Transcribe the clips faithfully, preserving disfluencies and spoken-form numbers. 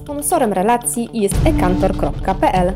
Sponsorem relacji jest ekantor kropka pe el.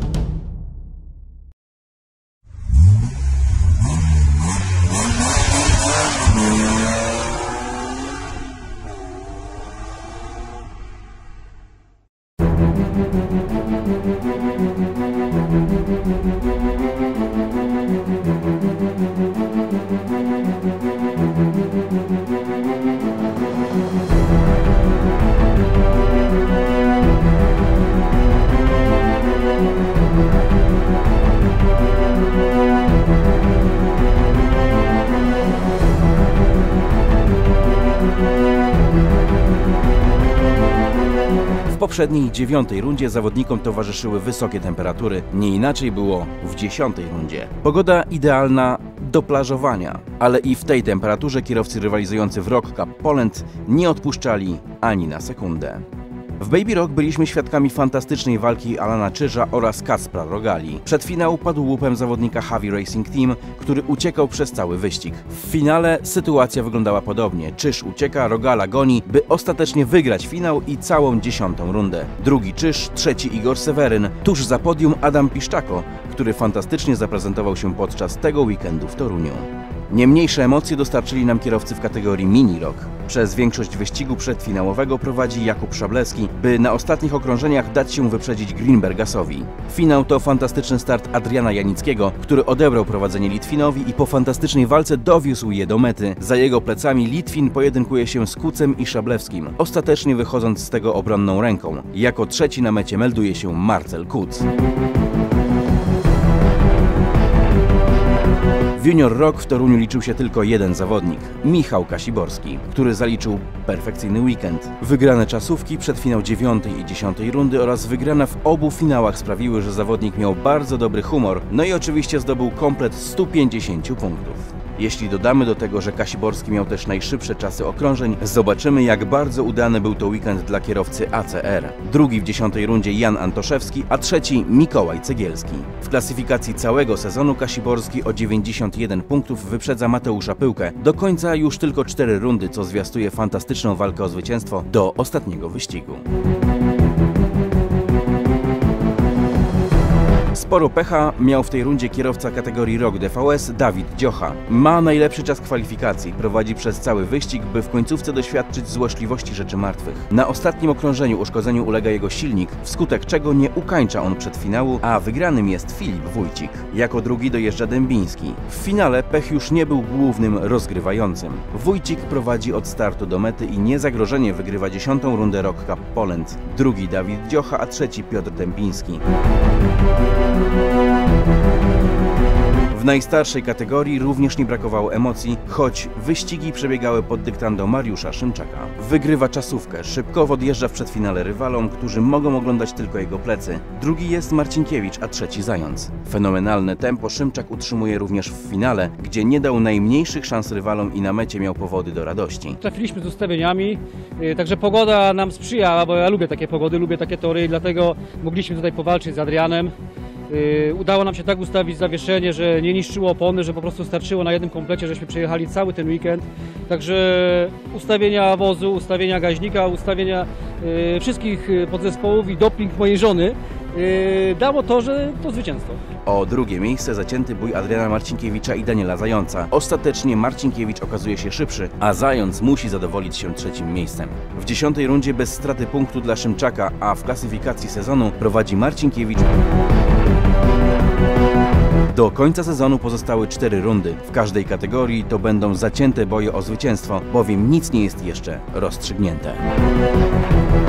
W poprzedniej dziewiątej rundzie zawodnikom towarzyszyły wysokie temperatury, nie inaczej było w dziesiątej rundzie. Pogoda idealna do plażowania, ale i w tej temperaturze kierowcy rywalizujący w Rock Cup Poland nie odpuszczali ani na sekundę. W Baby Rock byliśmy świadkami fantastycznej walki Alana Czyża oraz Kacpra Rogali. Przed finał padł łupem zawodnika Heavy Racing Team, który uciekał przez cały wyścig. W finale sytuacja wyglądała podobnie. Czyż ucieka, Rogala goni, by ostatecznie wygrać finał i całą dziesiątą rundę. Drugi Czyż, trzeci Igor Seweryn, tuż za podium Adam Piszczako, który fantastycznie zaprezentował się podczas tego weekendu w Toruniu. Nie mniejsze emocje dostarczyli nam kierowcy w kategorii Mini Rock. Przez większość wyścigu przedfinałowego prowadzi Jakub Szablewski, by na ostatnich okrążeniach dać się wyprzedzić Greenbergasowi. Finał to fantastyczny start Adriana Janickiego, który odebrał prowadzenie Litwinowi i po fantastycznej walce dowiózł je do mety. Za jego plecami Litwin pojedynkuje się z Kucem i Szablewskim, ostatecznie wychodząc z tego obronną ręką. Jako trzeci na mecie melduje się Marcel Kuc. W Junior Rock w Toruniu liczył się tylko jeden zawodnik – Michał Kasiborski, który zaliczył perfekcyjny weekend. Wygrane czasówki, przedfinał dziewiątej i dziesiątej rundy oraz wygrana w obu finałach sprawiły, że zawodnik miał bardzo dobry humor, no i oczywiście zdobył komplet stu pięćdziesięciu punktów. Jeśli dodamy do tego, że Kasiborski miał też najszybsze czasy okrążeń, zobaczymy, jak bardzo udany był to weekend dla kierowcy A C R. Drugi w dziesiątej rundzie Jan Antoszewski, a trzeci Mikołaj Cegielski. W klasyfikacji całego sezonu Kasiborski o dziewięćdziesiąt jeden punktów wyprzedza Mateusza Pyłkę. Do końca już tylko cztery rundy, co zwiastuje fantastyczną walkę o zwycięstwo do ostatniego wyścigu. Sporo pecha miał w tej rundzie kierowca kategorii Rock D V S Dawid Dziocha. Ma najlepszy czas kwalifikacji, prowadzi przez cały wyścig, by w końcówce doświadczyć złośliwości rzeczy martwych. Na ostatnim okrążeniu uszkodzeniu ulega jego silnik, wskutek czego nie ukańcza on przedfinału, a wygranym jest Filip Wójcik. Jako drugi dojeżdża Dębiński. W finale pech już nie był głównym rozgrywającym. Wójcik prowadzi od startu do mety i niezagrożenie wygrywa dziesiątą rundę Rock Cup Poland. Drugi Dawid Dziocha, a trzeci Piotr Dębiński. W najstarszej kategorii również nie brakowało emocji, choć wyścigi przebiegały pod dyktando Mariusza Szymczaka. Wygrywa czasówkę, szybko odjeżdża w przedfinale rywalom, którzy mogą oglądać tylko jego plecy. Drugi jest Marcinkiewicz, a trzeci Zając. Fenomenalne tempo Szymczak utrzymuje również w finale, gdzie nie dał najmniejszych szans rywalom i na mecie miał powody do radości. Trafiliśmy z ustawieniami, także pogoda nam sprzyjała, bo ja lubię takie pogody, lubię takie tory i dlatego mogliśmy tutaj powalczyć z Adrianem. Udało nam się tak ustawić zawieszenie, że nie niszczyło opony, że po prostu starczyło na jednym komplecie, żeśmy przejechali cały ten weekend. Także ustawienia wozu, ustawienia gaźnika, ustawienia y, wszystkich podzespołów i doping mojej żony y, dało to, że to zwycięstwo. O drugie miejsce zacięty bój Adriana Marcinkiewicza i Daniela Zająca. Ostatecznie Marcinkiewicz okazuje się szybszy, a Zając musi zadowolić się trzecim miejscem. W dziesiątej rundzie bez straty punktu dla Szymczaka, a w klasyfikacji sezonu prowadzi Marcinkiewicz. Do końca sezonu pozostały cztery rundy. W każdej kategorii to będą zacięte boje o zwycięstwo, bowiem nic nie jest jeszcze rozstrzygnięte.